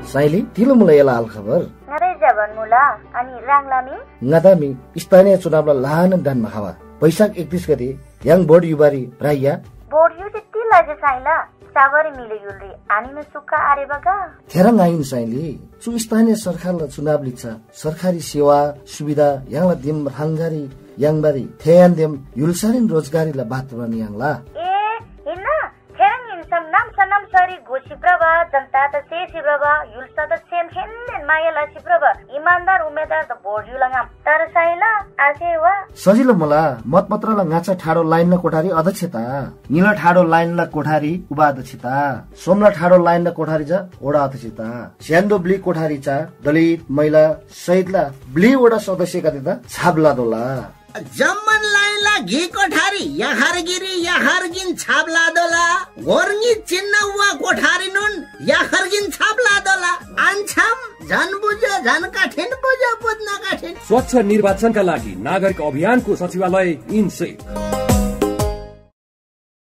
साइली तिलमुला एला हाल खबर नरै जबनमुला अनि राङलामी ngadaमी स्थानीय चुनावलाई लाहान दानमा खावा वैशाख 31 गते याङ बोर्ड युबारी राइया बोर्ड यु त्यति लाजे साइला सावरी मिले युलरी अनि न सुक्का आरे बगा थेरङ आइन साइली सु स्थानीय सरकारले चुनाव लिन्छ सरकारी सेवा सुविधा याङला दिम हाङगारी याङबारी थेयान देम युलसारिन रोजगारीला बात बनि याङला ए हिन्न थेरङ हिन्सम नाम सनम सरी घोषि प्रभा जनता त सेसी प्रभा युलसा त सेम हेन्नेन मायाला छि प्रभा इमानदार उम्मेदवार त बोर्ड युलङाम तर साइला आसे वा सजिलो मला मतपत्रला गाछा ठाडो लाइनला कोठारी अध्यक्षता निला ठाडो लाइनला कोठारी उपाध्यक्षता सोमला ठाडो लाइनला कोठारी जा ओडा अध्यक्षता स्यान्दो ब्ली कोठारी चा दलित महिला सहितला ब्ली ओडा सदस्यका दिदा छाबला दोला जम्मन लाइनला घी कोठारी या हरगिरी या हरगिन छाबला दोला गोर्गी चिन्ह वा कोठारी नुन या हरगिन छाबला दोला आन्छम झन बुझ्यो झन कठिन बुझ्यो बुझ्न कठिन स्वच्छ निर्वाचनका लागि नागरिक अभियानको सचिवालय इनसेफ